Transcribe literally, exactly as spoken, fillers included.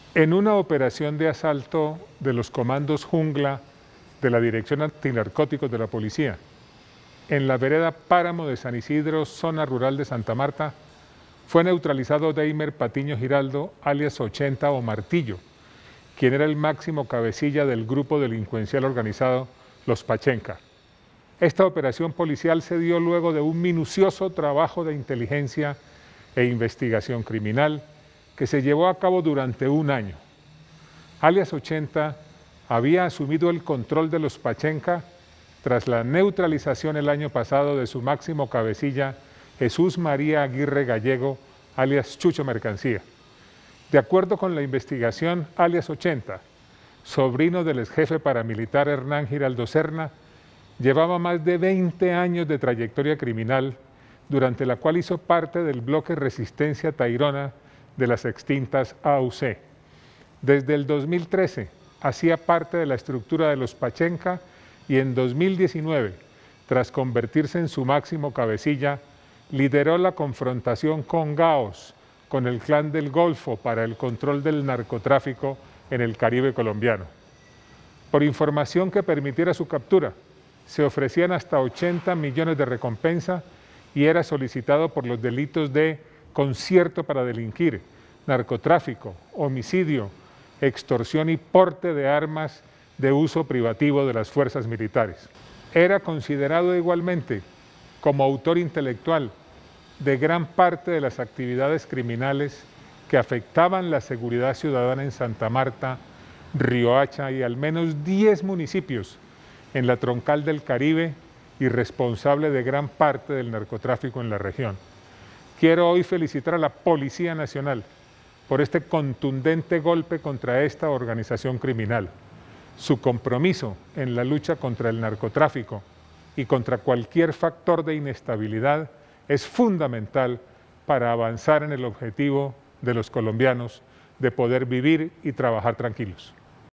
En una operación de asalto de los comandos Jungla de la Dirección Antinarcóticos de la Policía, en la vereda Páramo de San Isidro, zona rural de Santa Marta, fue neutralizado Deimer Patiño Giraldo, alias ochenta o Martillo, quien era el máximo cabecilla del grupo delincuencial organizado Los Pachenca. Esta operación policial se dio luego de un minucioso trabajo de inteligencia e investigación criminal que se llevó a cabo durante un año. Alias ochenta había asumido el control de los Pachenca tras la neutralización el año pasado de su máximo cabecilla, Jesús María Aguirre Gallego, alias Chucho Mercancía. De acuerdo con la investigación, alias ochenta, sobrino del exjefe paramilitar Hernán Giraldo Serna, llevaba más de veinte años de trayectoria criminal, durante la cual hizo parte del bloque Resistencia Tayrona de las extintas A U C. Desde el dos mil trece hacía parte de la estructura de los Pachenca y en dos mil diecinueve, tras convertirse en su máximo cabecilla, lideró la confrontación con Gaos, con el Clan del Golfo para el control del narcotráfico en el Caribe colombiano. Por información que permitiera su captura, se ofrecían hasta ochenta millones de recompensa y era solicitado por los delitos de concierto para delinquir, narcotráfico, homicidio, extorsión y porte de armas de uso privativo de las fuerzas militares. Era considerado igualmente como autor intelectual de gran parte de las actividades criminales que afectaban la seguridad ciudadana en Santa Marta, Riohacha y al menos diez municipios en la troncal del Caribe y responsable de gran parte del narcotráfico en la región. Quiero hoy felicitar a la Policía Nacional por este contundente golpe contra esta organización criminal. Su compromiso en la lucha contra el narcotráfico y contra cualquier factor de inestabilidad es fundamental para avanzar en el objetivo de los colombianos de poder vivir y trabajar tranquilos.